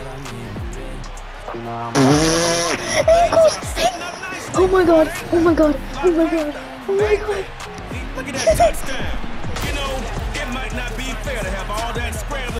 Oh my god! Oh my god! Oh my god! Oh my god! Look at that touchdown. You know, it might not be fair to have all that scrambling.